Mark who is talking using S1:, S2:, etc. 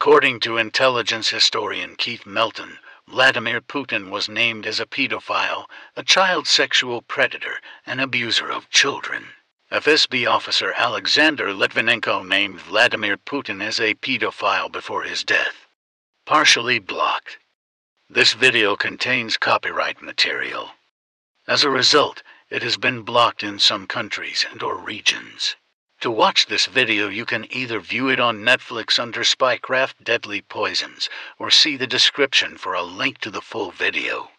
S1: According to intelligence historian Keith Melton, Vladimir Putin was named as a pedophile, a child sexual predator, and abuser of children. FSB officer Alexander Litvinenko named Vladimir Putin as a pedophile before his death. Partially blocked. This video contains copyright material. As a result, it has been blocked in some countries and/or regions. To watch this video, you can either view it on Netflix under Spycraft Deadly Poisons, or see the description for a link to the full video.